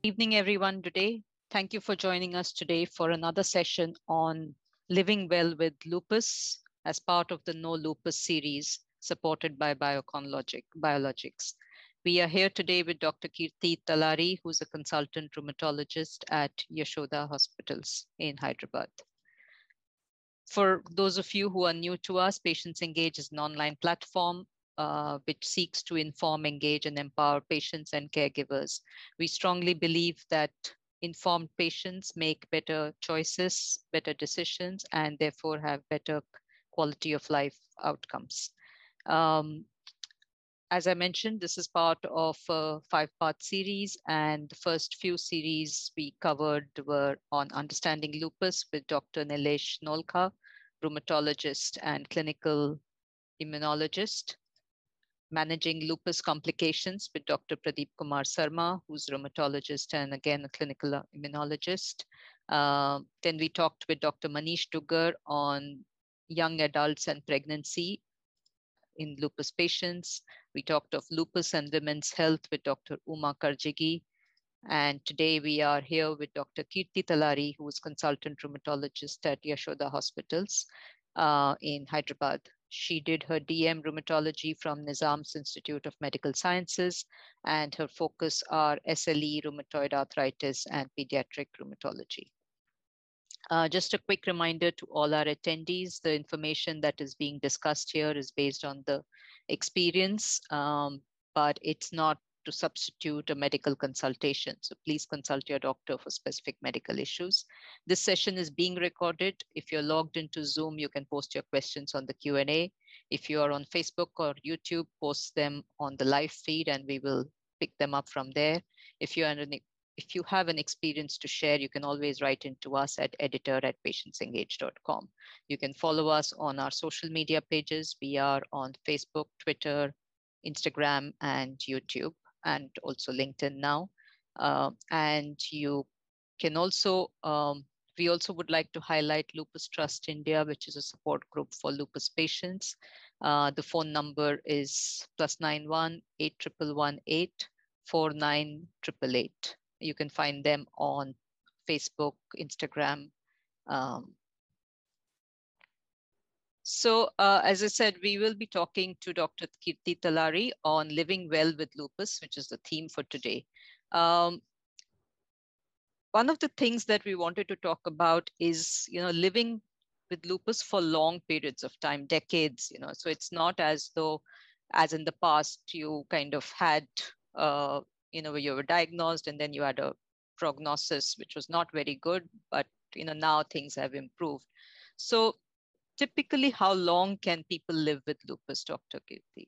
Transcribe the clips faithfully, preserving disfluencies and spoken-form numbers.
evening, everyone. Today, thank you for joining us today for another session on living well with lupus as part of the No Lupus series supported by Bioconlogic Biologics. We are here today with Doctor Kirti Talari, who's a consultant rheumatologist at Yashoda Hospitals in Hyderabad. For those of you who are new to us, Patients Engage is an online platform Uh, which seeks to inform, engage, and empower patients and caregivers. We strongly believe that informed patients make better choices, better decisions, and therefore have better quality of life outcomes. Um, as I mentioned, this is part of a five-part series, and the first few series we covered were on understanding lupus with Doctor Nilesh Nolka, rheumatologist and clinical immunologist. Managing lupus complications with Doctor Pradeep Kumar Sarma, who's a rheumatologist and again a clinical immunologist. Uh, then we talked with Doctor Manish Duggar on young adults and pregnancy in lupus patients. We talked of lupus and women's health with Doctor Uma Karjagi. And today we are here with Doctor Kirti Talari, who is consultant rheumatologist at Yashoda Hospitals uh, in Hyderabad. She did her D M rheumatology from Nizam's Institute of Medical Sciences, and her focus are S L E, rheumatoid arthritis, and pediatric rheumatology. Uh, just a quick reminder to all our attendees, the information that is being discussed here is based on the experience, um, but it's not to substitute a medical consultation. So please consult your doctor for specific medical issues. This session is being recorded. If you're logged into Zoom, you can post your questions on the Q and A. If you are on Facebook or YouTube, post them on the live feed and we will pick them up from there. If you are an If you have an experience to share, you can always write into us at editor at patientsengage dot com. You can follow us on our social media pages. We are on Facebook, Twitter, Instagram, and YouTube, and also LinkedIn now. Uh, and you can also, um, we also would like to highlight Lupus Trust India, which is a support group for lupus patients. Uh, the phone number is plus nine one eight one one eight four nine eight eight eight. You can find them on Facebook, Instagram. Um, so uh, as I said, we will be talking to Doctor Kirti Talari on living well with lupus, which is the theme for today. Um, one of the things that we wanted to talk about is, you know, living with lupus for long periods of time, decades, you know, so it's not as though, as in the past, you kind of had, uh, you know, you were diagnosed and then you had a prognosis, which was not very good, but, you know, now things have improved. So typically, how long can people live with lupus, Doctor Kirti?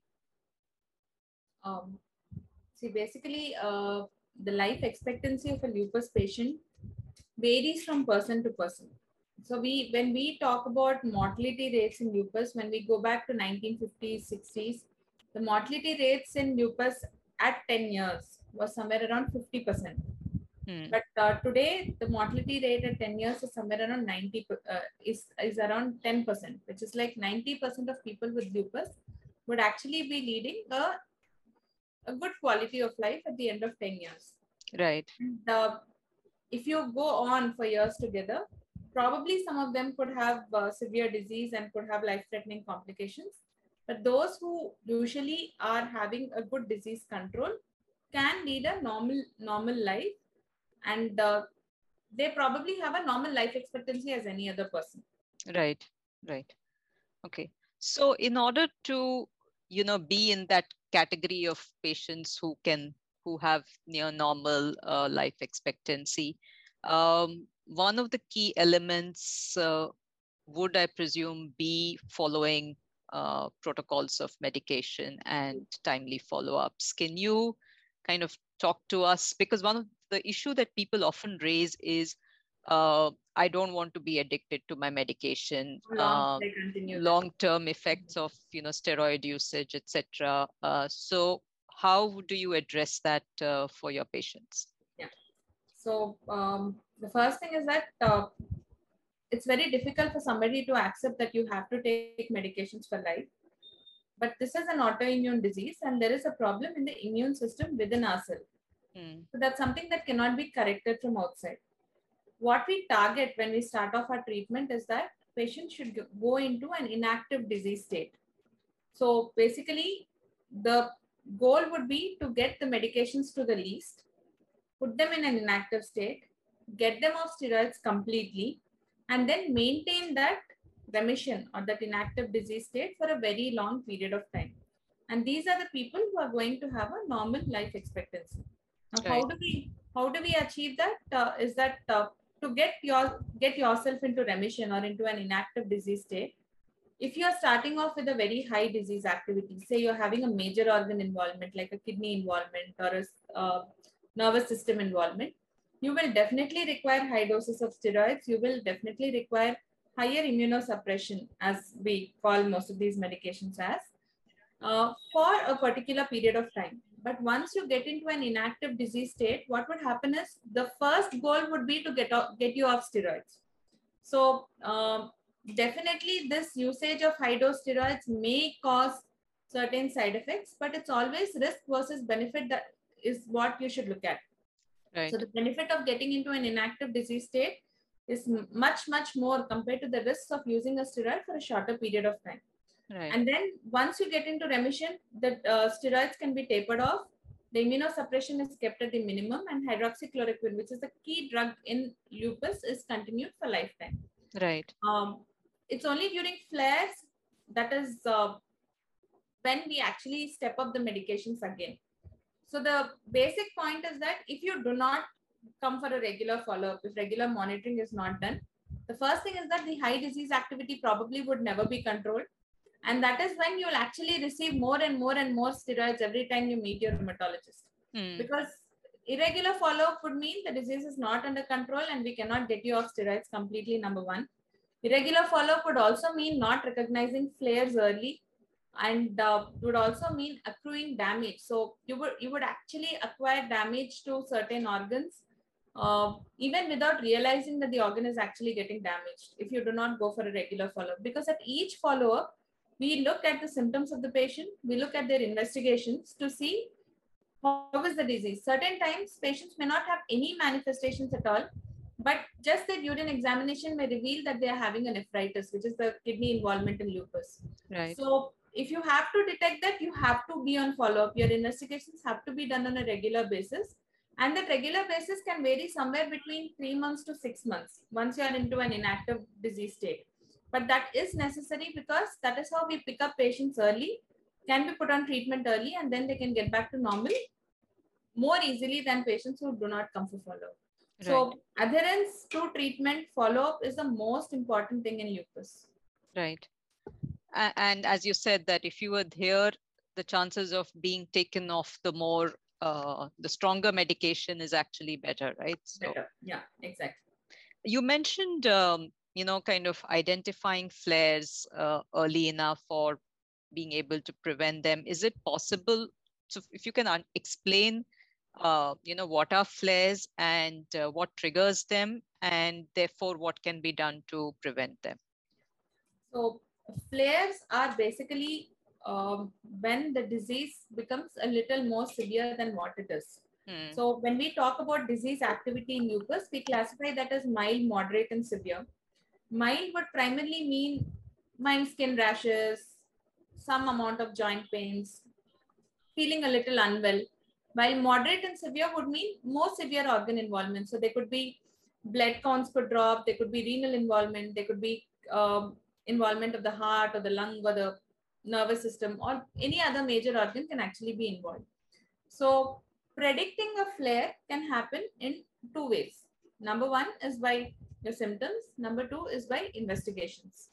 Um, see, basically, uh, the life expectancy of a lupus patient varies from person to person. So we, when we talk about mortality rates in lupus, when we go back to nineteen fifties, sixties, the mortality rates in lupus at ten years was somewhere around fifty percent. Hmm. But uh, today, the mortality rate at ten years is somewhere around ninety, uh, is, is around ten percent, which is like ninety percent of people with lupus would actually be leading a, a good quality of life at the end of ten years. Right. And, uh, if you go on for years together, probably some of them could have uh, severe disease and could have life-threatening complications. But those who usually are having a good disease control can lead a normal normal life, and uh, they probably have a normal life expectancy as any other person. Right. Right. Okay. So in order to, you know, be in that category of patients who can, who have near normal uh, life expectancy, um, one of the key elements uh, would, I presume, be following uh, protocols of medication and timely follow-ups. Can you kind of talk to us? Because one of the issue that people often raise is, uh, I don't want to be addicted to my medication. How long Uh, they continue them. long-term effects of, you know, steroid usage, et cetera. Uh, so how do you address that uh, for your patients? Yeah. So um, the first thing is that uh, it's very difficult for somebody to accept that you have to take medications for life. But this is an autoimmune disease, and there is a problem in the immune system within ourselves. Mm. So that's something that cannot be corrected from outside. What we target when we start off our treatment is that patients should go into an inactive disease state. So basically, the goal would be to get the medications to the least, put them in an inactive state, get them off steroids completely, and then maintain that remission or that inactive disease state for a very long period of time. And these are the people who are going to have a normal life expectancy. Now, how Right. do we how do we achieve that? Uh, is that uh, to get your get yourself into remission or into an inactive disease state? If you are starting off with a very high disease activity, say you're having a major organ involvement like a kidney involvement or a uh, nervous system involvement, you will definitely require high doses of steroids. You will definitely require higher immunosuppression, as we call most of these medications as, uh, for a particular period of time. But once you get into an inactive disease state, what would happen is the first goal would be to get, off, get you off steroids. So um, definitely this usage of high dose steroids may cause certain side effects, but it's always risk versus benefit that is what you should look at. Right. So the benefit of getting into an inactive disease state is much, much more compared to the risks of using a steroid for a shorter period of time. Right. And then once you get into remission, the uh, steroids can be tapered off. The immunosuppression is kept at the minimum, and hydroxychloroquine, which is the key drug in lupus, is continued for lifetime. Right. Um, it's only during flares that is uh, when we actually step up the medications again. So the basic point is that if you do not come for a regular follow-up, if regular monitoring is not done, the first thing is that the high disease activity probably would never be controlled. And that is when you'll actually receive more and more and more steroids every time you meet your rheumatologist. Mm. Because irregular follow-up would mean the disease is not under control and we cannot get you off steroids completely, number one. Irregular follow-up would also mean not recognizing flares early, and uh, would also mean accruing damage. So you would you would actually acquire damage to certain organs uh, even without realizing that the organ is actually getting damaged if you do not go for a regular follow-up. Because at each follow-up, we look at the symptoms of the patient, we look at their investigations to see how is the disease. Certain times patients may not have any manifestations at all, but just the urine examination may reveal that they are having a nephritis, which is the kidney involvement in lupus. Right. So if you have to detect that, you have to be on follow-up. Your investigations have to be done on a regular basis. And that regular basis can vary somewhere between three months to six months once you are into an inactive disease state. But that is necessary because that is how we pick up patients early, can be put on treatment early, and then they can get back to normal more easily than patients who do not come for follow-up. Right. So adherence to treatment follow-up is the most important thing in lupus. Right. And as you said that if you adhere, the chances of being taken off the more, uh, the stronger medication is actually better, right? So, better. Yeah, exactly. You mentioned, um, you know, kind of identifying flares uh, early enough or being able to prevent them. Is it possible? So if you can explain, uh, you know, what are flares and uh, what triggers them, and therefore what can be done to prevent them? So flares are basically um, when the disease becomes a little more severe than what it is. Hmm. So when we talk about disease activity in lupus, we classify that as mild, moderate, and severe. Mild would primarily mean mild skin rashes, some amount of joint pains, feeling a little unwell, while moderate and severe would mean more severe organ involvement. So they could be blood counts could drop, there could be renal involvement, there could be um, involvement of the heart or the lung or the nervous system, or any other major organ can actually be involved. So predicting a flare can happen in two ways. Number one is by your symptoms. Number two is by investigations.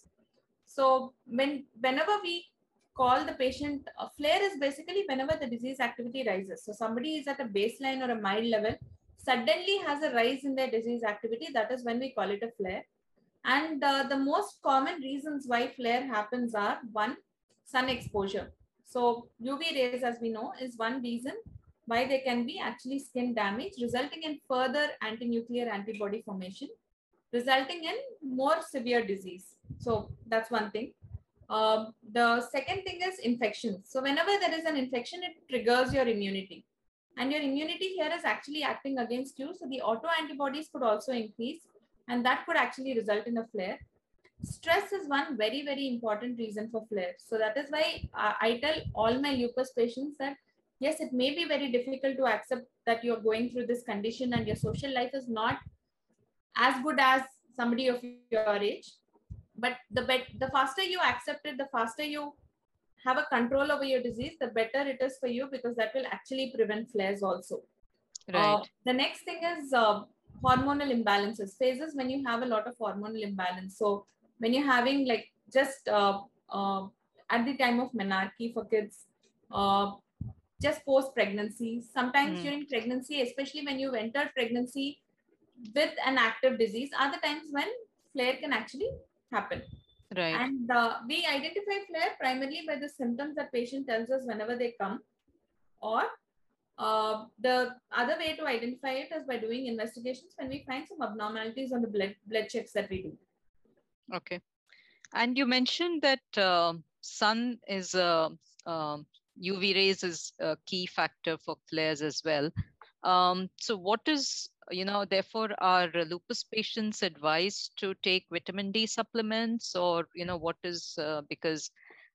So when whenever we call the patient, a flare is basically whenever the disease activity rises. So somebody is at a baseline or a mild level, suddenly has a rise in their disease activity. That is when we call it a flare. And uh, the most common reasons why flare happens are, one, sun exposure. So U V rays, as we know, is one reason why there can be actually skin damage, resulting in further anti-nuclear antibody formation, resulting in more severe disease. So that's one thing. Uh, the second thing is infections. So whenever there is an infection, it triggers your immunity. and your immunity here is actually acting against you. So the autoantibodies could also increase, and that could actually result in a flare. Stress is one very, very important reason for flare. So that is why uh, I tell all my lupus patients that yes, it may be very difficult to accept that you're going through this condition and your social life is not as good as somebody of your age. But the bet the faster you accept it, the faster you have a control over your disease, the better it is for you, because that will actually prevent flares also. Right. Uh, the next thing is uh, hormonal imbalances, phases when you have a lot of hormonal imbalance. So when you're having like just uh, uh, at the time of menarche for kids, uh, just post pregnancy, sometimes Mm. during pregnancy, especially when you've entered pregnancy with an active disease, are the times when flare can actually happen. Right. And uh, we identify flare primarily by the symptoms that patient tells us whenever they come, or uh, the other way to identify it is by doing investigations when we find some abnormalities on the blood, blood checks that we do. Okay. And you mentioned that uh, sun is a um, U V rays is a key factor for flares as well. Um, so what is, you know, therefore are lupus patients advised to take vitamin D supplements, or, you know, what is, uh, because,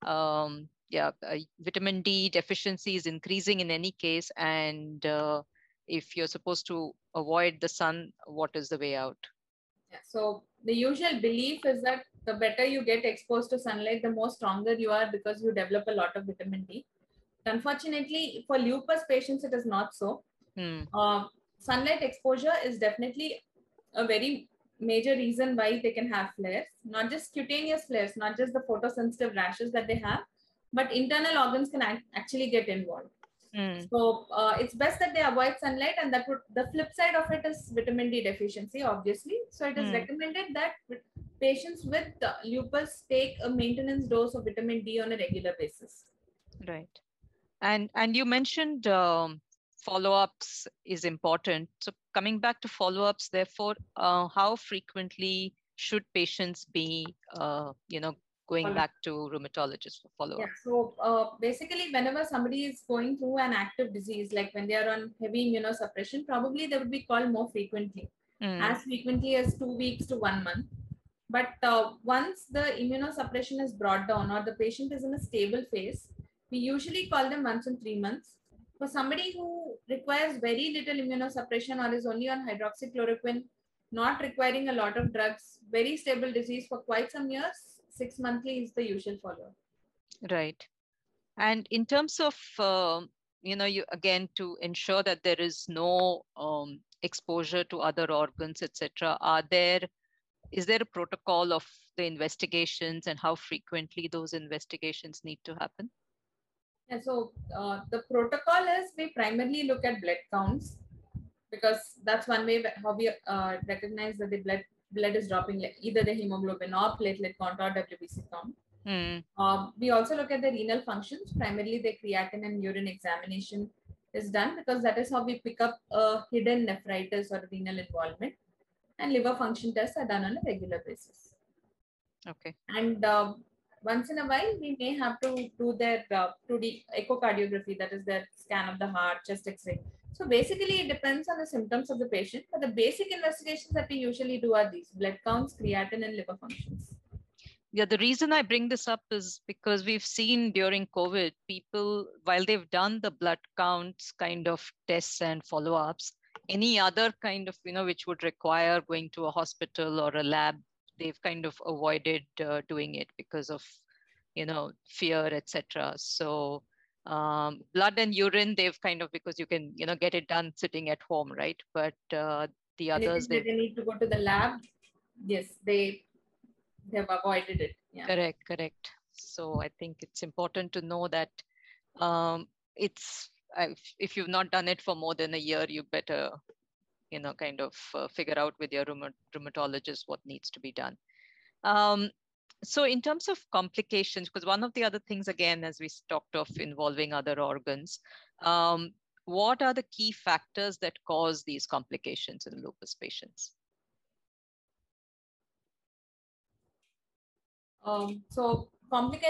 um, yeah, uh, vitamin D deficiency is increasing in any case. And uh, if you're supposed to avoid the sun, what is the way out? Yeah. So the usual belief is that the better you get exposed to sunlight, the more stronger you are because you develop a lot of vitamin D. Unfortunately, for lupus patients, it is not so. Hmm. Uh, sunlight exposure is definitely a very major reason why they can have flares, not just cutaneous flares, not just the photosensitive rashes that they have, but internal organs can act actually get involved. Hmm. So uh, it's best that they avoid sunlight, and that would, the flip side of it is vitamin D deficiency, obviously. So it is Hmm. recommended that patients with uh, lupus take a maintenance dose of vitamin D on a regular basis. Right. And and you mentioned um, follow-ups is important. So coming back to follow-ups, therefore, uh, how frequently should patients be, uh, you know, going back to rheumatologists for Yeah, follow-up? so uh, basically, whenever somebody is going through an active disease, like when they are on heavy immunosuppression, probably they would be called more frequently, Mm. as frequently as two weeks to one month. But uh, once the immunosuppression is brought down or the patient is in a stable phase, we usually call them once in three months. For somebody who requires very little immunosuppression or is only on hydroxychloroquine, not requiring a lot of drugs, very stable disease for quite some years, six monthly is the usual follow-up. Right. And in terms of, um, you know, you again to ensure that there is no um, exposure to other organs, et cetera. Are there is there a protocol of the investigations and how frequently those investigations need to happen? Yeah, so uh, the protocol is we primarily look at blood counts, because that's one way how we uh, recognize that the blood blood is dropping, like either the hemoglobin or platelet count or W B C count. Mm. Um, we also look at the renal functions. Primarily, the creatinine and urine examination is done, because that is how we pick up a hidden nephritis or renal involvement. And liver function tests are done on a regular basis. Okay. And uh, once in a while, we may have to do their uh, two D echocardiography, that is their scan of the heart, chest X-ray. So basically, it depends on the symptoms of the patient. But the basic investigations that we usually do are these: blood counts, creatinine, and liver functions. Yeah, the reason I bring this up is because we've seen during COVID, people, while they've done the blood counts kind of tests and follow-ups, any other kind of, you know, which would require going to a hospital or a lab, they've kind of avoided uh, doing it because of, you know, fear, et cetera. So um, blood and urine, they've kind of, because you can, you know, get it done sitting at home, right? But uh, the others, Anything that they've they need to go to the lab, yes, they they have avoided it. Yeah. correct, correct. So I think it's important to know that um, it's if, if you've not done it for more than a year, you better, you know, kind of uh, figure out with your rheumat- rheumatologist what needs to be done. Um, so in terms of complications, because one of the other things, again, as we talked of involving other organs, um, what are the key factors that cause these complications in lupus patients? Um, so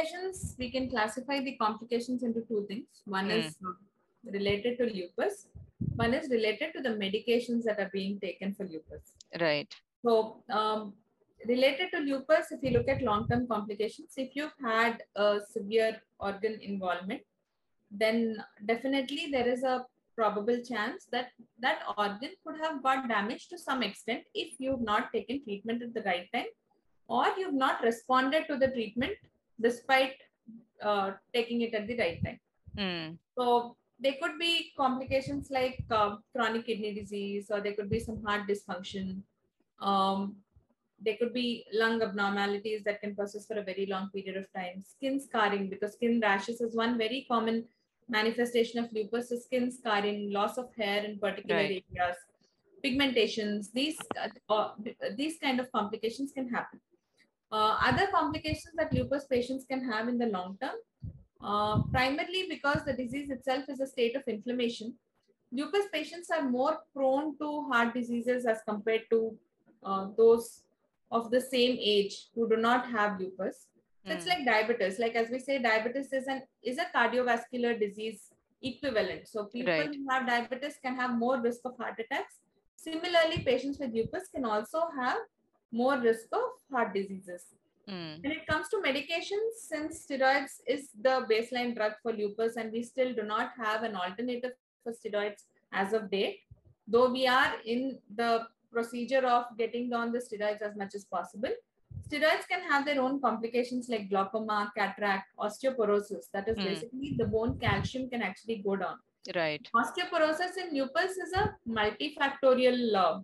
complications, we can classify the complications into two things. One Mm, is uh, related to lupus, One is related to the medications that are being taken for lupus. Right. So um, related to lupus, if you look at long-term complications, if you've had a severe organ involvement, then definitely there is a probable chance that that organ could have got damaged to some extent if you've not taken treatment at the right time, or you've not responded to the treatment despite uh, taking it at the right time. Mm. So there could be complications like uh, chronic kidney disease, or there could be some heart dysfunction. Um, there could be lung abnormalities that can persist for a very long period of time. Skin scarring, because skin rashes is one very common manifestation of lupus. So skin scarring, loss of hair in particular Right. areas, pigmentations, these, uh, uh, these kind of complications can happen. Uh, other complications that lupus patients can have in the long term, uh, primarily because the disease itself is a state of inflammation. Lupus patients are more prone to heart diseases as compared to uh, those of the same age who do not have lupus. So mm. it's like diabetes. Like as we say, diabetes is an is a cardiovascular disease equivalent. So people Right. who have diabetes can have more risk of heart attacks. Similarly, patients with lupus can also have more risk of heart diseases. Mm. When it comes to medications, since steroids is the baseline drug for lupus, and we still do not have an alternative for steroids as of date, though we are in the procedure of getting on the steroids as much as possible, steroids can have their own complications like glaucoma, cataract, osteoporosis. That is mm. basically the bone calcium can actually go down. Right. Osteoporosis in lupus is a multifactorial uh,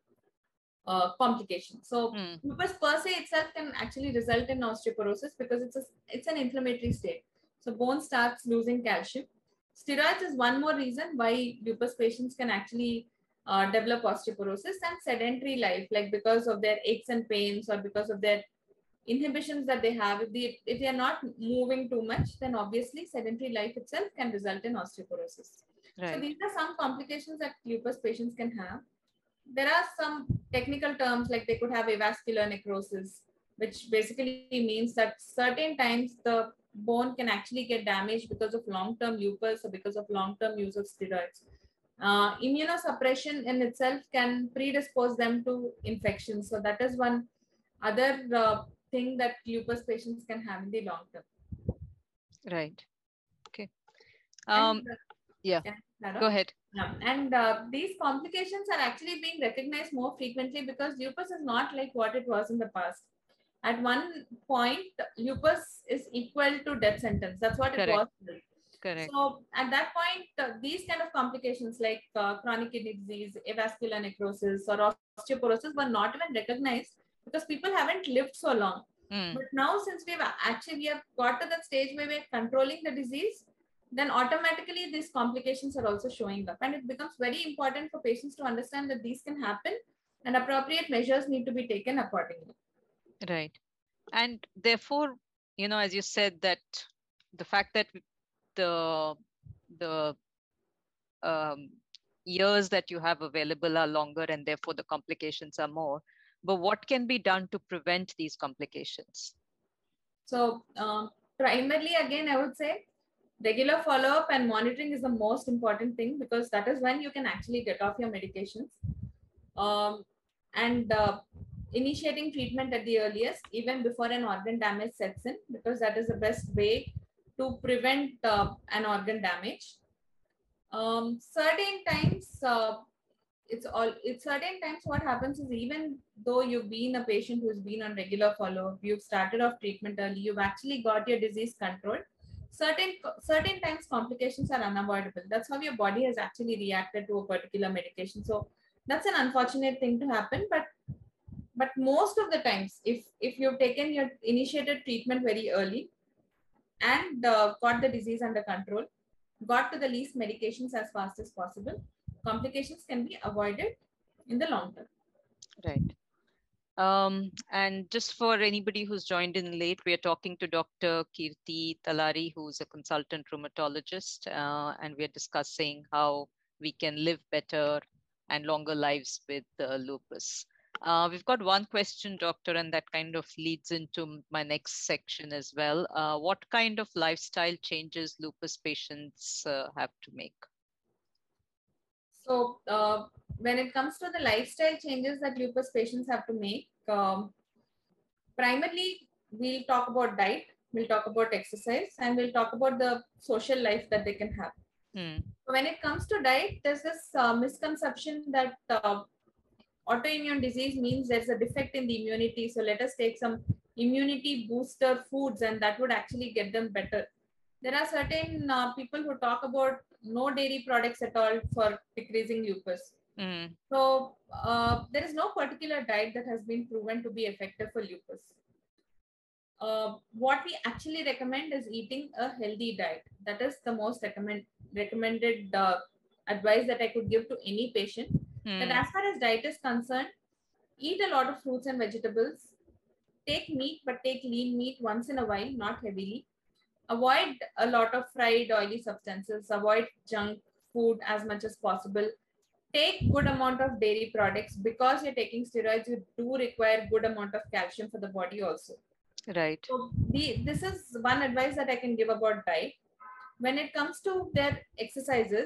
Uh, complication. So mm. lupus per se itself can actually result in osteoporosis because it's a it's an inflammatory state. So bone starts losing calcium. Steroids is one more reason why lupus patients can actually uh, develop osteoporosis, and sedentary life, like because of their aches and pains or because of their inhibitions that they have. If they if they are not moving too much, then obviously sedentary life itself can result in osteoporosis. Right. So these are some complications that lupus patients can have. There are some technical terms like they could have avascular necrosis, which basically means that certain times the bone can actually get damaged because of long-term lupus or because of long-term use of steroids. Uh, immunosuppression in itself can predispose them to infections. So that is one other uh, thing that lupus patients can have in the long term. Right. Okay. Um, and, uh, yeah. yeah. Go ahead. Yeah. And uh, these complications are actually being recognized more frequently because lupus is not like what it was in the past. At one point, lupus is equal to death sentence. That's what Correct. It was. Correct. So at that point, uh, these kind of complications like uh, chronic kidney disease, avascular necrosis, or osteoporosis were not even recognized because people haven't lived so long. Mm. But now, since we've actually we have got to that stage where we're controlling the disease, then automatically these complications are also showing up, and it becomes very important for patients to understand that these can happen and appropriate measures need to be taken accordingly. Right. And therefore, you know, as you said, that the fact that the the um, years that you have available are longer and therefore the complications are more, but what can be done to prevent these complications? So um, primarily, again, I would say regular follow-up and monitoring is the most important thing, because that is when you can actually get off your medications. Um, and uh, initiating treatment at the earliest, even before an organ damage sets in, because that is the best way to prevent uh, an organ damage. Um, certain times, uh, it's all it's certain times what happens is, even though you've been a patient who's been on regular follow-up, you've started off treatment early, you've actually got your disease controlled, certain certain times complications are unavoidable. That's how your body has actually reacted to a particular medication. So that's an unfortunate thing to happen, but but most of the times, if if you've taken your initiated treatment very early and uh, got the disease under control, got to the least medications as fast as possible, complications can be avoided in the long term. Right. Um, and just for anybody who's joined in late, we are talking to Doctor Kirti Talari, who's a consultant rheumatologist, uh, and we are discussing how we can live better and longer lives with uh, lupus. Uh, we've got one question, Doctor, and that kind of leads into my next section as well. Uh, what kind of lifestyle changes lupus patients uh, have to make? So uh, when it comes to the lifestyle changes that lupus patients have to make, um, primarily we'll talk about diet, we'll talk about exercise, and we'll talk about the social life that they can have. Hmm. When it comes to diet, there's this uh, misconception that uh, autoimmune disease means there's a defect in the immunity. So let us take some immunity booster foods and that would actually get them better. There are certain uh, people who talk about no dairy products at all for decreasing lupus. Mm. So uh, there is no particular diet that has been proven to be effective for lupus. Uh, what we actually recommend is eating a healthy diet. That is the most recommend, recommended uh, advice that I could give to any patient. Mm. That as far as diet is concerned, eat a lot of fruits and vegetables. Take meat, but take lean meat once in a while, not heavily. Avoid a lot of fried oily substances. Avoid junk food as much as possible. Take good amount of dairy products. Because you're taking steroids, you do require good amount of calcium for the body also. Right. So the, this is one advice that I can give about diet. When it comes to their exercises,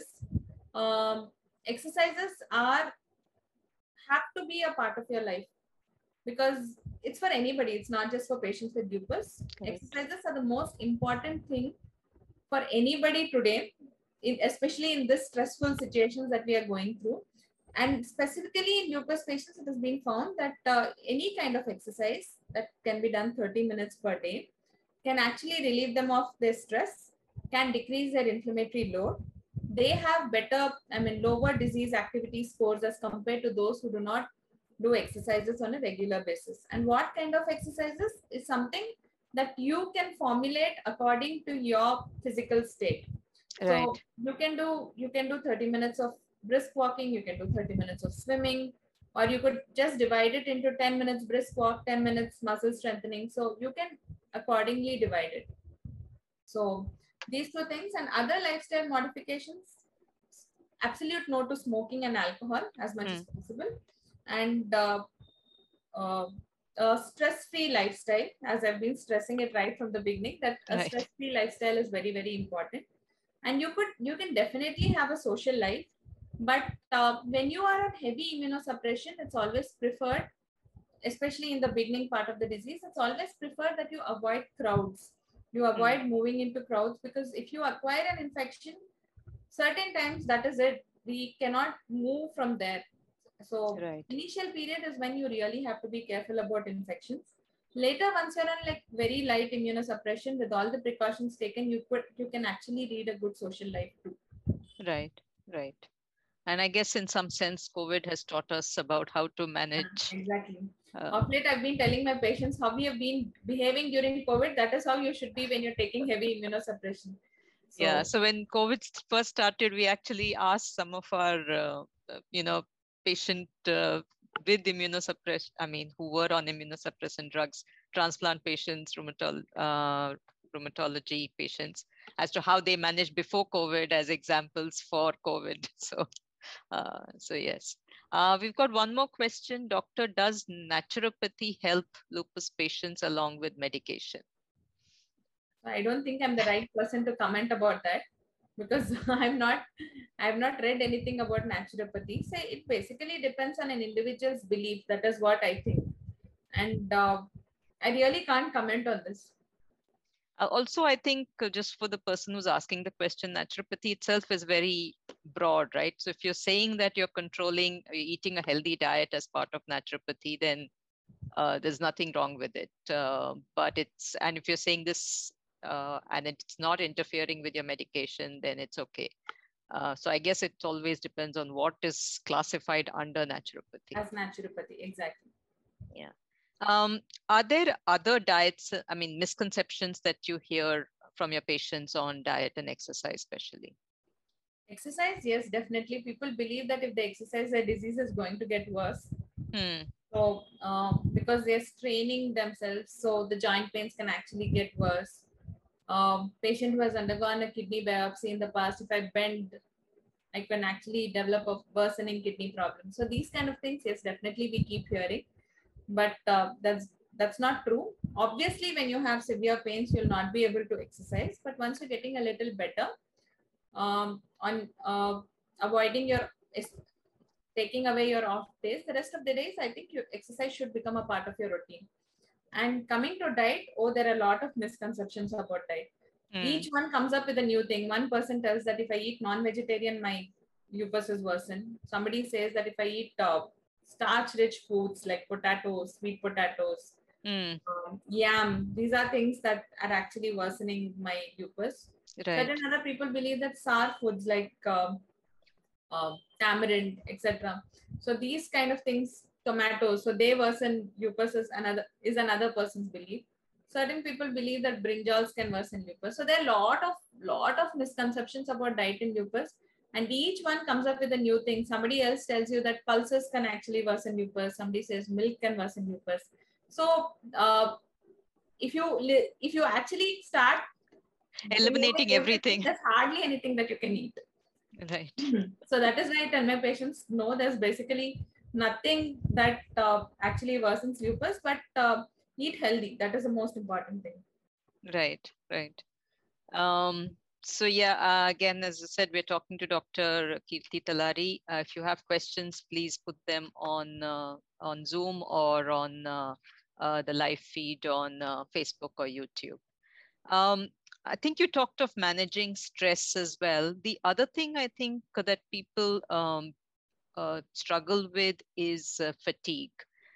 um, exercises are have to be a part of your life because it's for anybody. It's not just for patients with lupus. Correct. Exercises are the most important thing for anybody today, in, especially in this stressful situations that we are going through. And specifically in lupus patients, it has been found that uh, any kind of exercise that can be done thirty minutes per day can actually relieve them of their stress, can decrease their inflammatory load. They have better, I mean, lower disease activity scores as compared to those who do not do exercises on a regular basis. And what kind of exercises is something that you can formulate according to your physical state. Right. So you can do you can do thirty minutes of brisk walking, you can do thirty minutes of swimming, or you could just divide it into ten minutes brisk walk, ten minutes muscle strengthening. So you can accordingly divide it. So these two things and other lifestyle modifications, absolute no to smoking and alcohol as much mm. as possible. And uh, uh, a stress-free lifestyle, as I've been stressing it right from the beginning, that a right. stress-free lifestyle is very, very important. And you could, you can definitely have a social life, but uh, when you are on heavy immunosuppression, it's always preferred, especially in the beginning part of the disease, it's always preferred that you avoid crowds. You avoid mm. moving into crowds because if you acquire an infection, certain times that is it. We cannot move from there. So right. initial period is when you really have to be careful about infections. Later, once you're on like very light immunosuppression with all the precautions taken, you could you can actually lead a good social life too. Right, right. And I guess in some sense, COVID has taught us about how to manage. Yeah, exactly. Uh, of late, I've been telling my patients how we have been behaving during COVID. That is how you should be when you're taking heavy immunosuppression. So, yeah. So when COVID first started, we actually asked some of our, uh, you know, patient uh, with immunosuppression, I mean, who were on immunosuppressant drugs, transplant patients, rheumatol uh, rheumatology patients, as to how they managed before COVID as examples for COVID. So, uh, so yes. Uh, we've got one more question. Doctor, does naturopathy help lupus patients along with medication? I don't think I'm the right person to comment about that because I'm not, I've not read anything about naturopathy. So it basically depends on an individual's belief. That is what I think. And uh, I really can't comment on this. Uh, also, I think uh, just for the person who's asking the question, naturopathy itself is very broad, right? So if you're saying that you're controlling, you're eating a healthy diet as part of naturopathy, then uh, there's nothing wrong with it. Uh, but it's, and if you're saying this uh, and it's not interfering with your medication, then it's okay. Uh, so I guess it always depends on what is classified under naturopathy. As naturopathy, exactly. Yeah. Um, are there other diets, I mean, misconceptions that you hear from your patients on diet and exercise, especially? Exercise, yes, definitely. People believe that if they exercise, their disease is going to get worse. Hmm. So, um, because they're straining themselves, so the joint pains can actually get worse. Um, patient who has undergone a kidney biopsy in the past, if I bend, I can actually develop a worsening kidney problem. So these kind of things, yes, definitely we keep hearing, but uh, that's that's not true. Obviously, when you have severe pains, you'll not be able to exercise. But once you're getting a little better, um, on uh, avoiding your is taking away your off days, the rest of the days, I think your exercise should become a part of your routine. And coming to diet, oh, there are a lot of misconceptions about diet. Mm. Each one comes up with a new thing. One person tells that if I eat non-vegetarian, my lupus is worsened. Somebody says that if I eat uh, starch-rich foods like potatoes, sweet potatoes, mm. um, yam, these are things that are actually worsening my lupus. Right. Certain other people believe that sour foods like uh, uh, tamarind, et cetera. So these kind of things, tomatoes, so they worsen lupus is another is another person's belief. Certain people believe that brinjals can worsen lupus. So there are a lot of lot of misconceptions about diet in lupus, and each one comes up with a new thing. Somebody else tells you that pulses can actually worsen lupus. Somebody says milk can worsen lupus. So uh, if you if you actually start eliminating everything, there's hardly anything that you can eat. Right. Mm-hmm. So that is why I tell my patients, no, there's basically nothing that uh, actually worsens lupus, but uh, eat healthy. That is the most important thing. Right, right. Um, so yeah, uh, again, as I said, we're talking to Doctor Kirti Talari. Uh, if you have questions, please put them on uh, on Zoom or on uh, uh, the live feed on uh, Facebook or YouTube. Um, I think you talked of managing stress as well. The other thing I think that people um, uh, struggle with is uh, fatigue.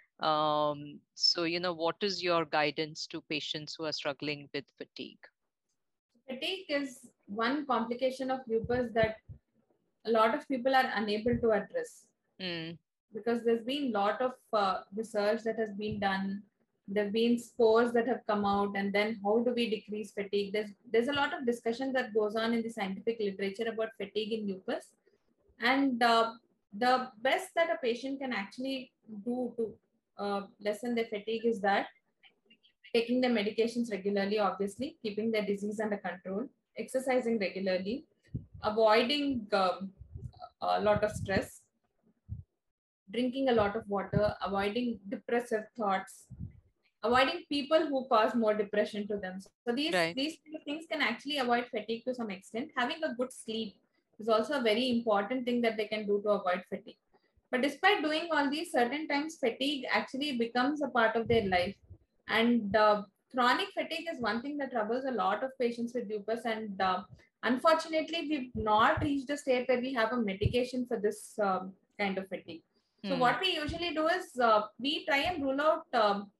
Um, so, you know, what is your guidance to patients who are struggling with fatigue? Fatigue is one complication of lupus that a lot of people are unable to address. Mm. Because there's been a lot of uh, research that has been done. There have been scores that have come out, and then how do we decrease fatigue? There's there's a lot of discussion that goes on in the scientific literature about fatigue in lupus, and uh, the best that a patient can actually do to uh, lessen their fatigue is that taking their medications regularly, obviously keeping their disease under control, exercising regularly, avoiding um, a lot of stress, drinking a lot of water, avoiding depressive thoughts, avoiding people who cause more depression to them. So these, right. these things can actually avoid fatigue to some extent. Having a good sleep is also a very important thing that they can do to avoid fatigue. But despite doing all these, certain times fatigue actually becomes a part of their life. And uh, chronic fatigue is one thing that troubles a lot of patients with lupus. And uh, unfortunately, we've not reached a state where we have a medication for this um, kind of fatigue. So hmm. what we usually do is uh, we try and rule out um,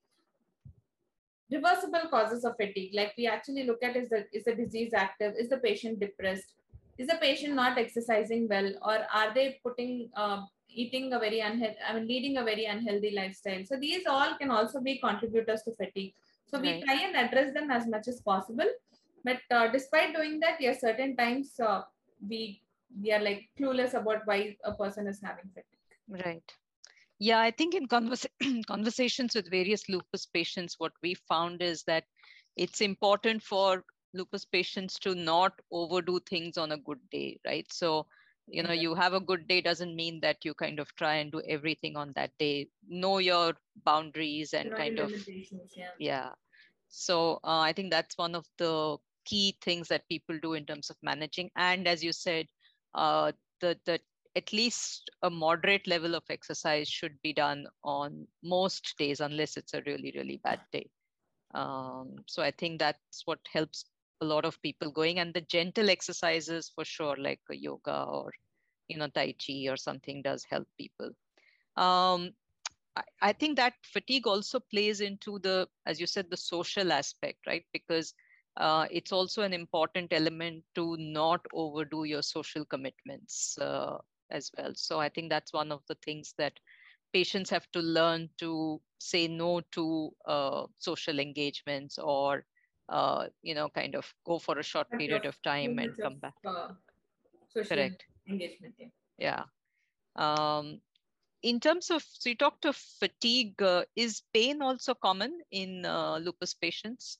reversible causes of fatigue. Like we actually look at, is the, is the disease active? Is the patient depressed? Is the patient not exercising well? Or are they putting, uh, eating a very unhealthy, I mean, leading a very unhealthy lifestyle? So these all can also be contributors to fatigue. So right. we try and address them as much as possible. But uh, despite doing that, yes, certain times uh, we, we are like clueless about why a person is having fatigue. Right. Yeah, I think in conversa conversations with various lupus patients, what we found is that it's important for lupus patients to not overdo things on a good day, right? So, you know, you have a good day doesn't mean that you kind of try and do everything on that day. Know your boundaries and kind of, yeah. yeah. So uh, I think that's one of the key things that people do in terms of managing. And as you said, uh, the the at least a moderate level of exercise should be done on most days, unless it's a really, really bad day. Um, so I think that's what helps a lot of people going. And the gentle exercises for sure, like yoga or, you know, Tai Chi or something does help people. Um, I, I think that fatigue also plays into the, as you said, the social aspect, right? Because uh, it's also an important element to not overdo your social commitments. Uh, as well. So I think that's one of the things that patients have to learn to say no to uh, social engagements or, uh, you know, kind of go for a short That's period of time and come of, back. Uh, social Correct. Engagement. Yeah. yeah. Um, in terms of, so you talked of fatigue, uh, is pain also common in uh, lupus patients?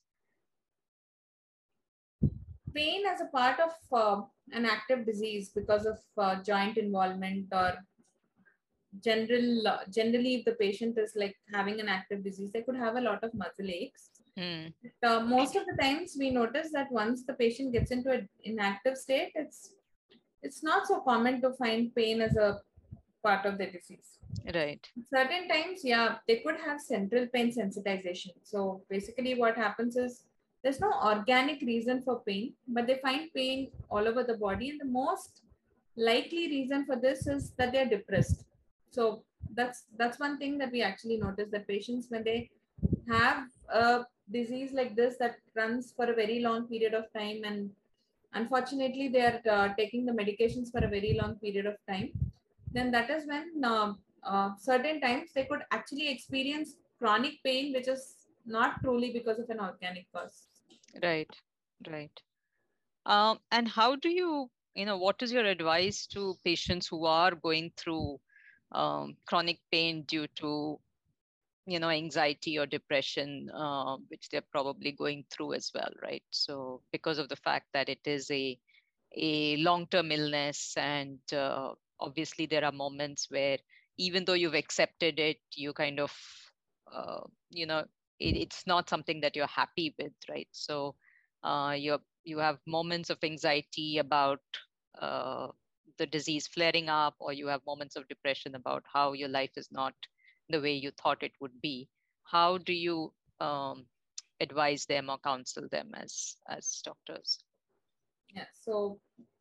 Pain as a part of uh, an active disease because of uh, joint involvement or general uh, generally if the patient is like having an active disease, they could have a lot of muscle aches. Mm. But, uh, most of the times we notice that once the patient gets into an inactive state, it's it's not so common to find pain as a part of the disease. Right. Certain times, yeah, they could have central pain sensitization. So basically what happens is there's no organic reason for pain, but they find pain all over the body. And the most likely reason for this is that they're depressed. So that's that's one thing that we actually notice, that patients, when they have a disease like this that runs for a very long period of time, and unfortunately they are uh, taking the medications for a very long period of time, then that is when uh, uh, certain times they could actually experience chronic pain, which is not truly because of an organic cause. Right. Right. Um, and how do you, you know, what is your advice to patients who are going through um, chronic pain due to, you know, anxiety or depression, uh, which they're probably going through as well, right? So because of the fact that it is a a long-term illness, and uh, obviously there are moments where even though you've accepted it, you kind of, uh, you know, it, it's not something that you're happy with, right? So uh, you're you have moments of anxiety about uh, the disease flaring up, or you have moments of depression about how your life is not the way you thought it would be. How do you um, advise them or counsel them as as doctors? Yeah, so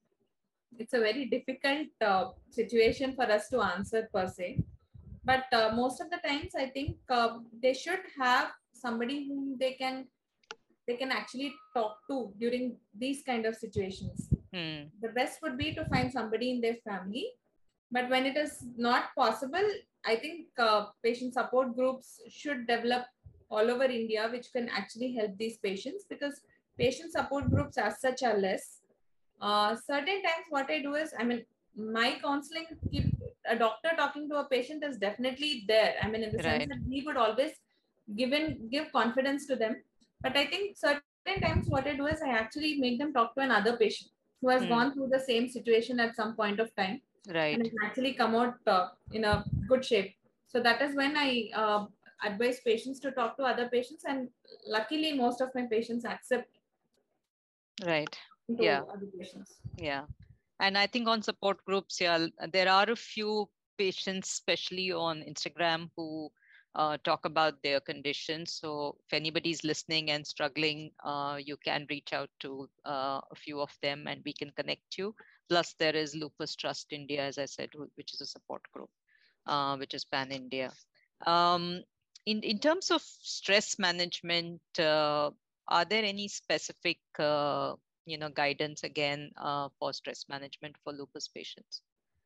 it's a very difficult uh, situation for us to answer per se. But uh, most of the times, I think uh, they should have somebody whom they can they can actually talk to during these kind of situations. Hmm. The best would be to find somebody in their family. But when it is not possible, I think uh, patient support groups should develop all over India, which can actually help these patients, because patient support groups as such are less. Uh, certain times, what I do is, I mean, my counseling, keep a doctor talking to a patient is definitely there. I mean, in the sense Right. that he would always give in, give confidence to them. But I think certain times, what I do is, I actually make them talk to another patient who has Hmm. gone through the same situation at some point of time, and Right. it can actually come out uh, in a good shape. So that is when I uh, advise patients to talk to other patients, and luckily, most of my patients accept Right. to Yeah. other patients. Yeah. And I think on support groups, yeah, l- there are a few patients, especially on Instagram, who uh, talk about their conditions. So if anybody's listening and struggling, uh, you can reach out to uh, a few of them and we can connect you. Plus, there is Lupus Trust India, as I said, who- which is a support group, uh, which is Pan India. Um, in, in terms of stress management, uh, are there any specific uh, you know guidance again uh, for stress management for lupus patients?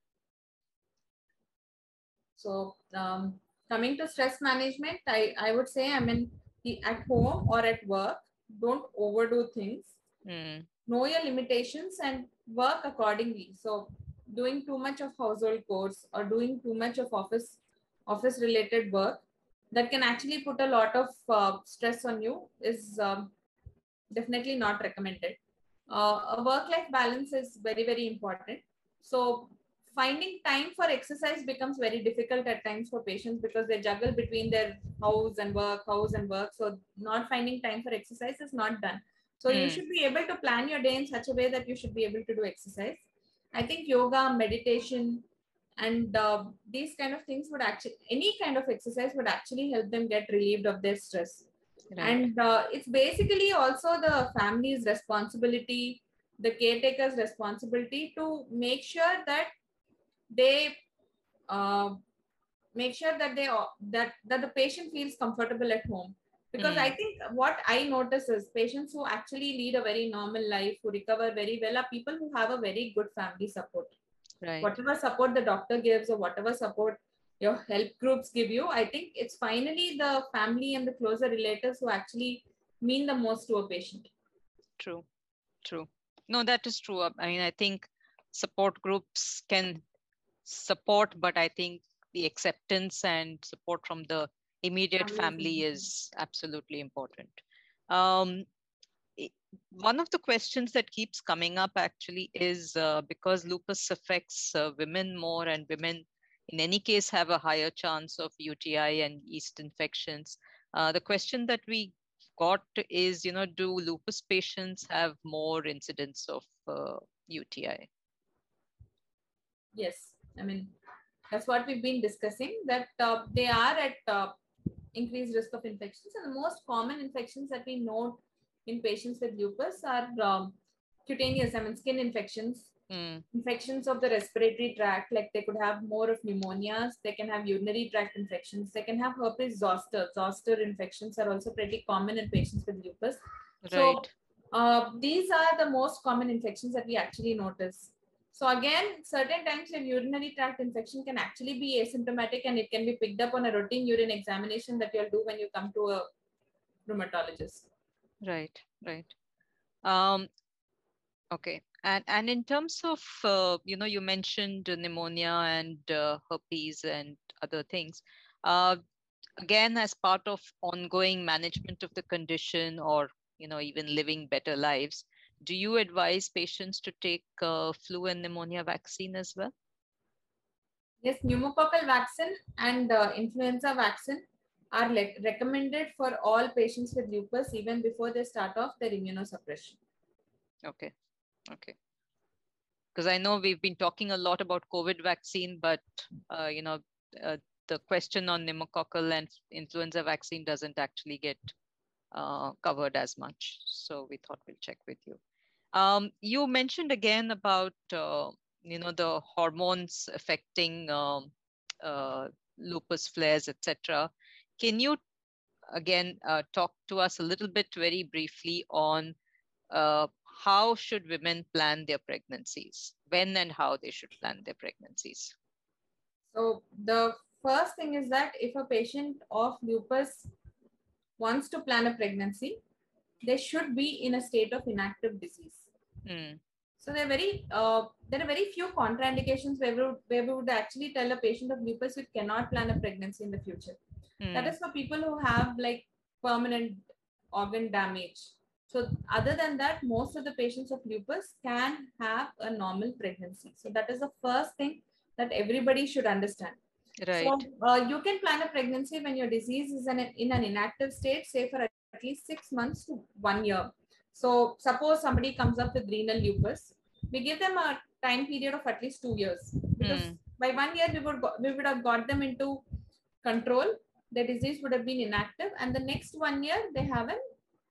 So um, coming to stress management, I, I would say, I mean, the, at home or at work, don't overdo things. Mm, Know your limitations and work accordingly. So doing too much of household chores or doing too much of office office related work that can actually put a lot of uh, stress on you is um, definitely not recommended. Uh, a work life balance is very, very important. So, finding time for exercise becomes very difficult at times for patients because they juggle between their house and work, house and work. So, not finding time for exercise is not done. So, you mm, should be able to plan your day in such a way that you should be able to do exercise. I think yoga, meditation, and uh, these kind of things would actually, any kind of exercise would actually help them get relieved of their stress. right. And uh, it's basically also the family's responsibility, the caretaker's responsibility to make sure that they uh, make sure that they that that the patient feels comfortable at home. Because I Mm, think what I notice is patients who actually lead a very normal life, who recover very well, are people who have a very good family support. right. Whatever support the doctor gives or whatever support your help groups give you, I think it's finally the family and the closer relatives who actually mean the most to a patient. True. True. No, that is true. Uh, I mean, I think support groups can support, but I think the acceptance and support from the immediate Family is family important. is absolutely important. um, i- One of the questions that keeps coming up actually is uh, because lupus affects uh, women more, and women in any case have a higher chance of U T I and yeast infections. Uh, the question that we got is, you know, do lupus patients have more incidence of uh, U T I? Yes, I mean, That's what we've been discussing, that uh, they are at uh, increased risk of infections. And the most common infections that we note in patients with lupus are um, cutaneous, I mean skin infections, Mm. infections of the respiratory tract, like they could have more of pneumonias, they can have urinary tract infections, they can have herpes zoster. Zoster infections are also pretty common in patients with lupus. Right. So uh, these are the most common infections that we actually notice. So again, certain times your urinary tract infection can actually be asymptomatic and it can be picked up on a routine urine examination that you'll do when you come to a rheumatologist. Right, right. Um, okay. And and in terms of, uh, you know, you mentioned pneumonia and uh, herpes and other things. Uh, again, as part of ongoing management of the condition, or, you know, even living better lives, do you advise patients to take uh, flu and pneumonia vaccine as well? Yes, pneumococcal vaccine and uh, influenza vaccine are le- recommended for all patients with lupus even before they start off their immunosuppression. Okay, okay. Because I know we've been talking a lot about COVID vaccine, but uh, you know, uh, the question on pneumococcal and influenza vaccine doesn't actually get uh, covered as much. So we thought we'll check with you. Um, you mentioned again about uh, you know, the hormones affecting um, uh, lupus flares, et cetera. Can you again uh, talk to us a little bit very briefly on uh, how should women plan their pregnancies? When and how they should plan their pregnancies? So the first thing is that if a patient of lupus wants to plan a pregnancy, they should be in a state of inactive disease. Mm. So there are very uh, there are very few contraindications where we, would, where we would actually tell a patient of lupus you cannot plan a pregnancy in the future. That Mm. is for people who have like permanent organ damage. So other than that, most of the patients of lupus can have a normal pregnancy. So that is the first thing that everybody should understand. Right. So uh, you can plan a pregnancy when your disease is in, a, in an inactive state, say for at least six months to one year. So suppose somebody comes up with renal lupus, we give them a time period of at least two years because Mm. by one year we would we would have got them into control. The disease would have been inactive, and the next one year they have an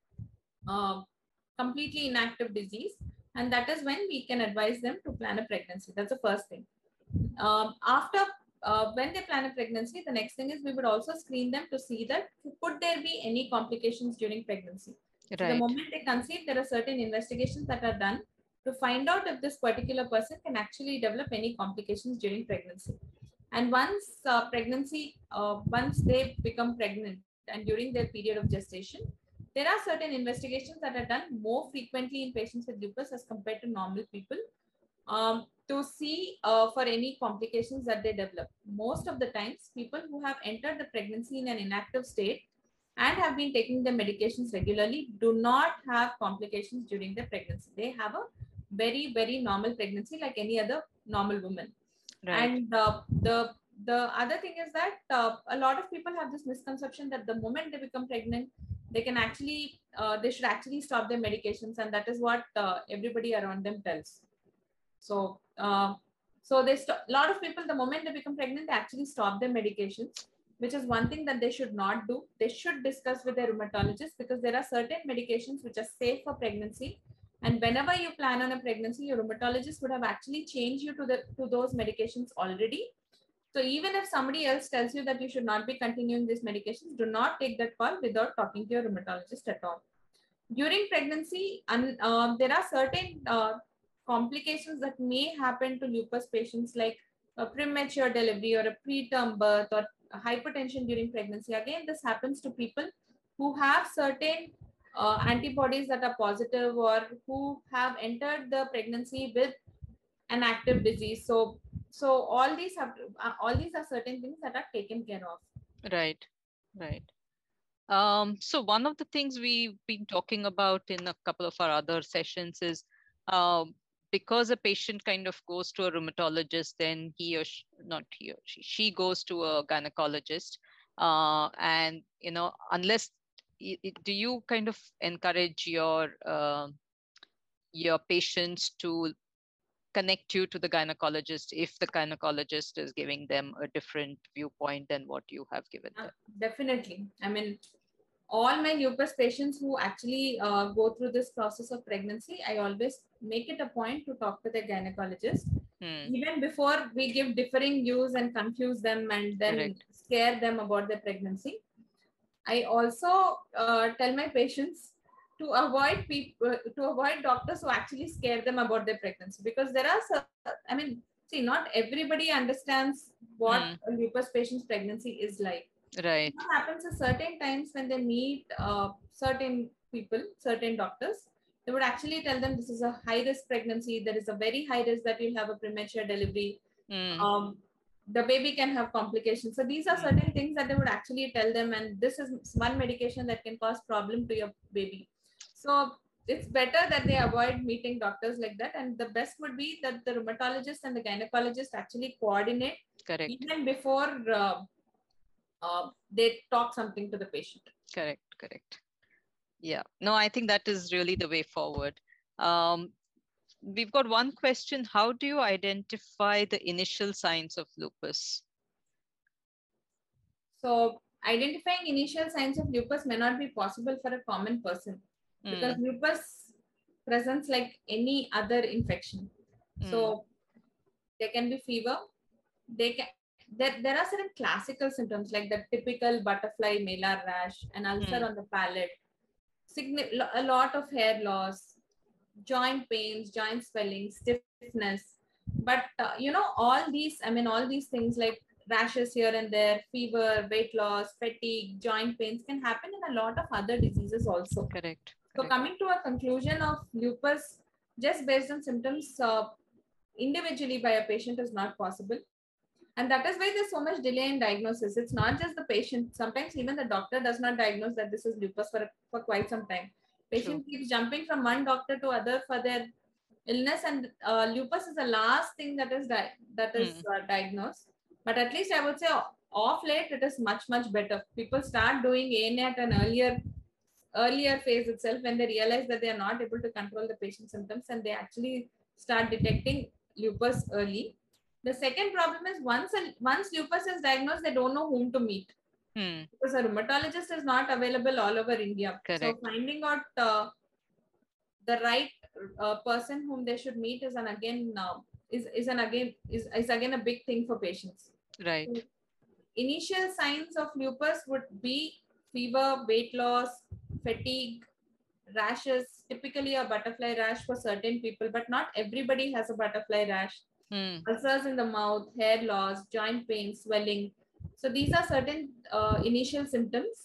uh, completely inactive disease, and that is when we can advise them to plan a pregnancy. That's the first thing. Um, after uh, when they plan a pregnancy, the next thing is we would also screen them to see that could there be any complications during pregnancy. So the Right. moment they conceive, there are certain investigations that are done to find out if this particular person can actually develop any complications during pregnancy. And once uh, pregnancy, uh, once they become pregnant and during their period of gestation, there are certain investigations that are done more frequently in patients with lupus as compared to normal people, um, to see uh, for any complications that they develop. Most of the times, people who have entered the pregnancy in an inactive state and have been taking their medications regularly do not have complications during their pregnancy. They have a very, very normal pregnancy like any other normal woman. Right. And uh, the the other thing is that uh, a lot of people have this misconception that the moment they become pregnant, they can actually uh, they should actually stop their medications, and that is what uh, everybody around them tells. So, uh, so they st- a lot of people, the moment they become pregnant, they actually stop their medications, which is one thing that they should not do. They should discuss with their rheumatologist because there are certain medications which are safe for pregnancy. And whenever you plan on a pregnancy, your rheumatologist would have actually changed you to the to those medications already. So even if somebody else tells you that you should not be continuing these medications, do not take that call without talking to your rheumatologist at all. During pregnancy, and uh, there are certain uh, complications that may happen to lupus patients, like a premature delivery or a preterm birth or hypertension during pregnancy. Again, this happens to people who have certain uh, antibodies that are positive or who have entered the pregnancy with an active disease. So, so all these have uh, all these are certain things that are taken care of. Right. Right. Um, so one of the things we've been talking about in a couple of our other sessions is um, because a patient kind of goes to a rheumatologist, then he or she, not he or she, she goes to a gynecologist. Uh, and, you know, unless, y- y- do you kind of encourage your uh, your patients to connect you to the gynecologist if the gynecologist is giving them a different viewpoint than what you have given them. Uh, definitely. I mean, all my lupus patients who actually uh, go through this process of pregnancy, I always make it a point to talk to the gynecologist. Hmm. Even before we give differing views and confuse them and then Correct. Scare them about their pregnancy. I also uh, tell my patients to avoid people, to avoid doctors who actually scare them about their pregnancy, because there are, I mean, see, not everybody understands what mm. a lupus patient's pregnancy is like. Right. What happens is certain times when they meet uh, certain people, certain doctors, they would actually tell them this is a high risk pregnancy. There is a very high risk that you'll have a premature delivery. Mm. Um, the baby can have complications. So these are mm. certain things that they would actually tell them, and this is one medication that can cause problem to your baby. So it's better that they avoid meeting doctors like that. And the best would be that the rheumatologist and the gynecologist actually coordinate. Correct. Even before uh, uh, they talk something to the patient. Correct, correct. Yeah, no, I think that is really the way forward. Um, we've got one question. How do you identify the initial signs of lupus? So identifying initial signs of lupus may not be possible for a common person mm. because lupus presents like any other infection. Mm. So there can be fever. They can, there, there are certain classical symptoms like the typical butterfly malar rash, an ulcer mm. on the palate, a lot of hair loss, joint pains, joint swelling, stiffness. But, uh, you know, all these, I mean, all these things like rashes here and there, fever, weight loss, fatigue, joint pains can happen in a lot of other diseases also. Correct. So Correct. coming to a conclusion of lupus, just based on symptoms uh, individually by a patient is not possible. And that is why there's so much delay in diagnosis. It's not just the patient. Sometimes even the doctor does not diagnose that this is lupus for, for quite some time. Patient True. Keeps jumping from one doctor to other for their illness, and uh, lupus is the last thing that is di that is mm. uh, diagnosed. But at least I would say off late it is much much better. People start doing A N A at an earlier earlier phase itself when they realize that they are not able to control the patient's symptoms, and they actually start detecting lupus early. The second problem is once a, once lupus is diagnosed, they don't know whom to meet. Hmm. Because a rheumatologist is not available all over India. Correct. So finding out uh, the right uh, person whom they should meet is an again uh, is is an again is, is again a big thing for patients. Right. So initial signs of lupus would be fever, weight loss, fatigue, rashes, typically a butterfly rash for certain people, but not everybody has a butterfly rash. Hmm. Ulcers in the mouth, hair loss, joint pain, swelling. So these are certain uh, initial symptoms,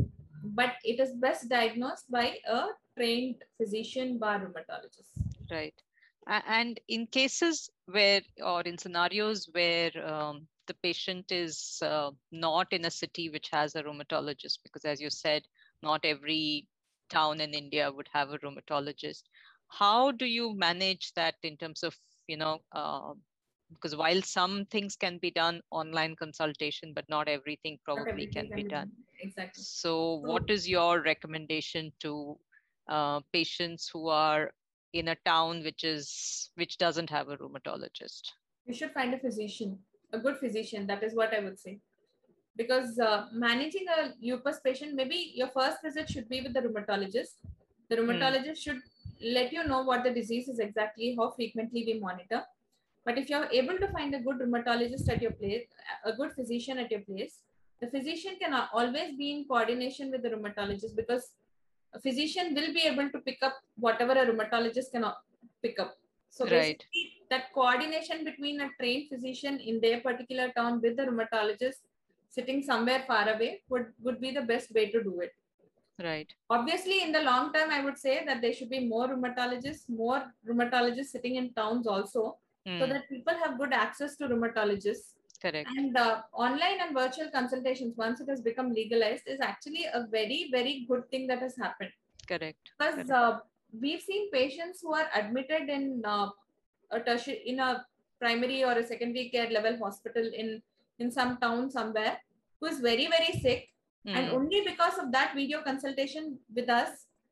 but it is best diagnosed by a trained physician bar rheumatologist. Right. And in cases where, or in scenarios where um, the patient is uh, not in a city which has a rheumatologist, because as you said, not every town in India would have a rheumatologist. How do you manage that in terms of, you know, uh, because while some things can be done online consultation, but not everything probably not everything can be done. done. Exactly. So what is your recommendation to uh, patients who are in a town which is which doesn't have a rheumatologist? You should find a physician, a good physician. That is what I would say. Because uh, managing a lupus patient, maybe your first visit should be with the rheumatologist. The rheumatologist hmm. should let you know what the disease is exactly, how frequently we monitor. But if you're able to find a good rheumatologist at your place, a good physician at your place, the physician can always be in coordination with the rheumatologist, because a physician will be able to pick up whatever a rheumatologist cannot pick up. So basically, right. that coordination between a trained physician in their particular town with the rheumatologist sitting somewhere far away would, would be the best way to do it. Right. Obviously, in the long term, I would say that there should be more rheumatologists, more rheumatologists sitting in towns also, mm. so that people have good access to rheumatologists. Correct. And uh, online and virtual consultations, once it has become legalized, is actually a very, very good thing that has happened. Correct. Because Correct. Uh, we've seen patients who are admitted in uh, a tertiary, in a primary or a secondary care level hospital in, in some town somewhere, who is very, very sick. Mm. And only because of that video consultation with us,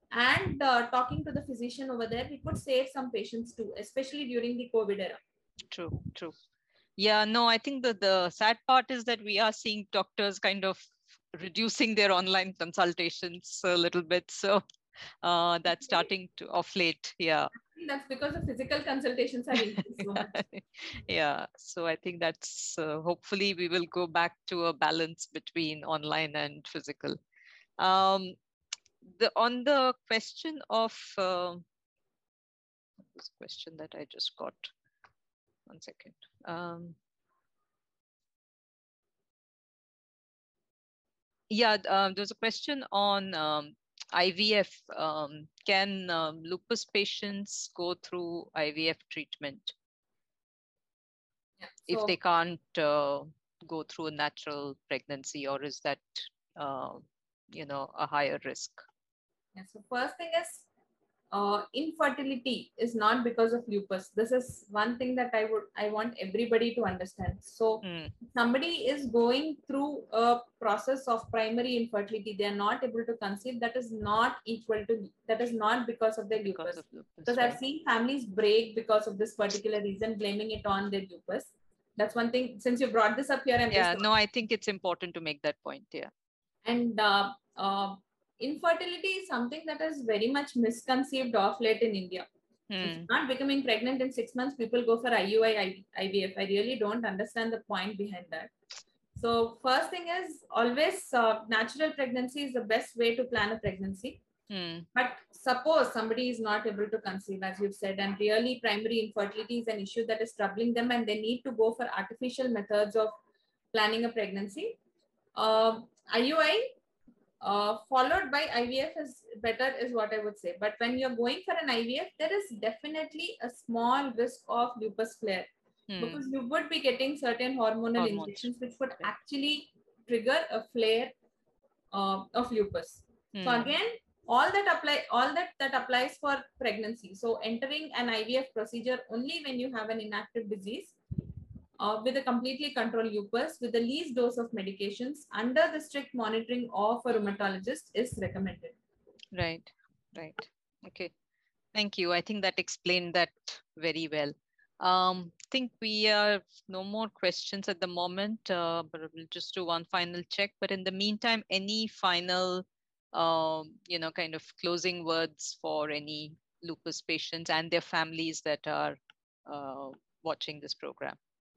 and uh, talking to the physician over there, we could save some patients too, especially during the COVID era. True, true. Yeah, no, I think the, the sad part is that we are seeing doctors kind of reducing their online consultations a little bit. So uh, that's starting to off late. Yeah. That's because the physical consultations have increased so much. Yeah. So I think that's uh, hopefully we will go back to a balance between online and physical. Um, the on the question of uh, this question that I just got. One second. Um, yeah, uh, there's a question on um, I V F. Um, can um, lupus patients go through I V F treatment Yeah. if So, they can't uh, go through a natural pregnancy, or is that uh, you know a higher risk? yeah, so first thing is, uh, infertility is not because of lupus. This is one thing that I would I want everybody to understand. So Mm, somebody is going through a process of primary infertility, they are not able to conceive, that is not equal to, that is not because of their because lupus. of lupus, Because I've right? seen families break because of this particular reason, blaming it on their lupus. That's one thing. Since you brought this up here, I'm Yeah, just no, I think it's important to make that point. Yeah. and uh, uh, infertility is something that is very much misconceived of late in India. If Mm, you're not becoming pregnant in six months, people go for I U I, I V F. I really don't understand the point behind that. So first thing is always uh, natural pregnancy is the best way to plan a pregnancy. mm, But suppose somebody is not able to conceive, as you've said, and really primary infertility is an issue that is troubling them, and they need to go for artificial methods of planning a pregnancy. Uh, I U I uh, followed by I V F is better, is what I would say. But when you're going for an I V F, there is definitely a small risk of lupus flare mm. because you would be getting certain hormonal Hormones. injections which would Right. actually trigger a flare uh, of lupus. So Mm, again, all that apply, all that that applies for pregnancy. So entering an I V F procedure only when you have an inactive disease uh, with a completely controlled lupus with the least dose of medications under the strict monitoring of a rheumatologist is recommended. right. Right. Okay. Thank you. I think that explained that very well. Um, I think we have no more questions at the moment, uh, but we'll just do one final check. But in the meantime, any final, um, you know, kind of closing words for any lupus patients and their families that are uh, watching this program?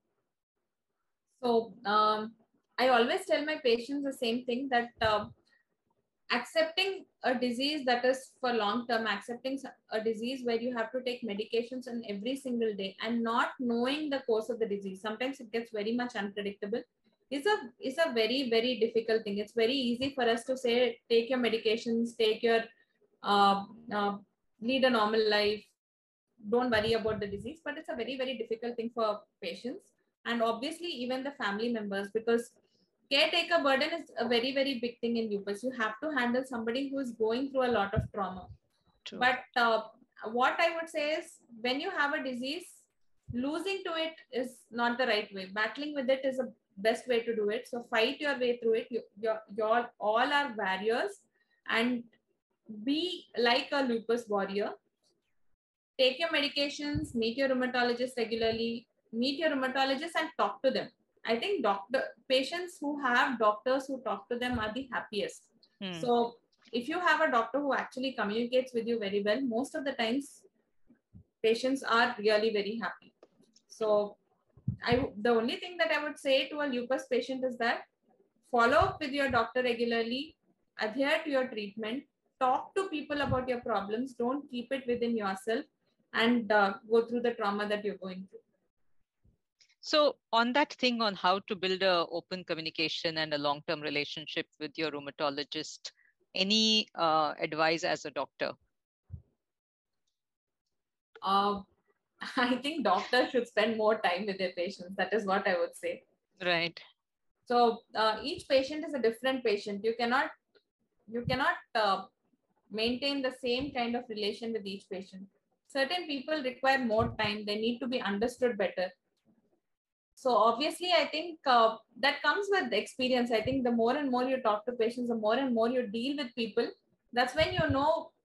So um, I always tell my patients the same thing that uh, accepting a disease that is for long term, accepting a disease where you have to take medications on every single day and not knowing the course of the disease, sometimes it gets very much unpredictable, is a is a very very difficult thing. It's very easy for us to say take your medications, take your uh, uh, lead a normal life, don't worry about the disease, but it's a very very difficult thing for patients and obviously even the family members, because caretaker burden is a very very big thing in lupus. You have to handle somebody who is going through a lot of trauma. True. But uh, what I would say is when you have a disease, losing to it is not the right way. Battling with it is the best way to do it. So fight your way through it. You, your, your all are warriors, and be like a lupus warrior. Take your medications, meet your rheumatologist regularly, meet your rheumatologist and talk to them. I think doctor patients who have doctors who talk to them are the happiest. Hmm. So if you have a doctor who actually communicates with you very well, most of the times patients are really very happy. So I the only thing that I would say to a lupus patient is that follow up with your doctor regularly, adhere to your treatment, talk to people about your problems, don't keep it within yourself, and uh, go through the trauma that you're going through. So on that thing on how to build a open communication and a long-term relationship with your rheumatologist, any uh, advice as a doctor? Uh, I think doctors should spend more time with their patients. That is what I would say. Right. So uh, each patient is a different patient. You cannot you cannot uh, maintain the same kind of relation with each patient. Certain people require more time. They need to be understood better. So obviously, I think uh, that comes with experience. I think the more and more you talk to patients, the more and more you deal with people, that's when you know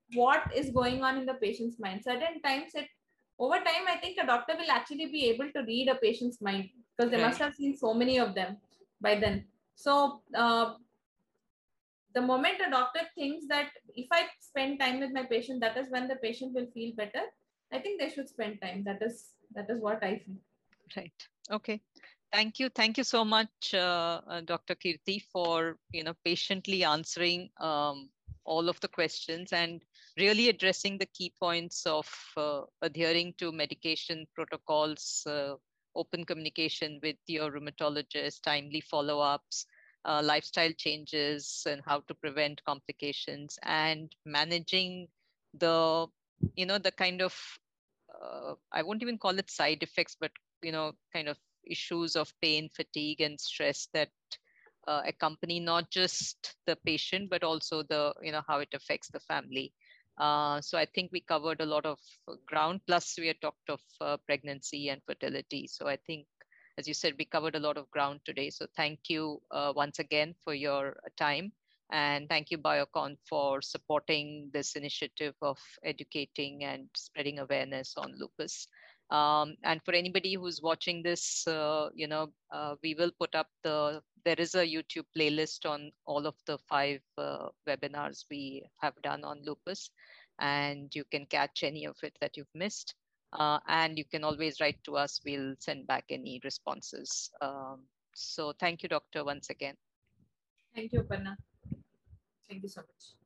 what is going on in the patient's mind. Certain times it, over time, I think a doctor will actually be able to read a patient's mind because they Right. must have seen so many of them by then. So uh, the moment a doctor thinks that if I spend time with my patient, that is when the patient will feel better, I think they should spend time. That is that is what I feel. Right. Okay. Thank you. Thank you so much, uh, uh, Doctor Kirti, for you know patiently answering um, all of the questions and really addressing the key points of uh, adhering to medication protocols, uh, open communication with your rheumatologist, timely follow-ups, uh, lifestyle changes, and how to prevent complications, and managing the you know the kind of uh, I won't even call it side effects, but you know, kind of issues of pain, fatigue, and stress that uh, accompany not just the patient but also the you know how it affects the family. Uh, so I think we covered a lot of ground. Plus, we had talked of uh, pregnancy and fertility. So I think, as you said, we covered a lot of ground today. So thank you uh, once again for your time. And thank you, Biocon, for supporting this initiative of educating and spreading awareness on lupus. Um, and for anybody who's watching this, uh, you know, uh, we will put up the, there is a YouTube playlist on all of the five uh, webinars we have done on lupus, and you can catch any of it that you've missed. Uh, and you can always write to us. We'll send back any responses. Um, so thank you, Doctor, once again. Thank you, Panna. Thank you so much.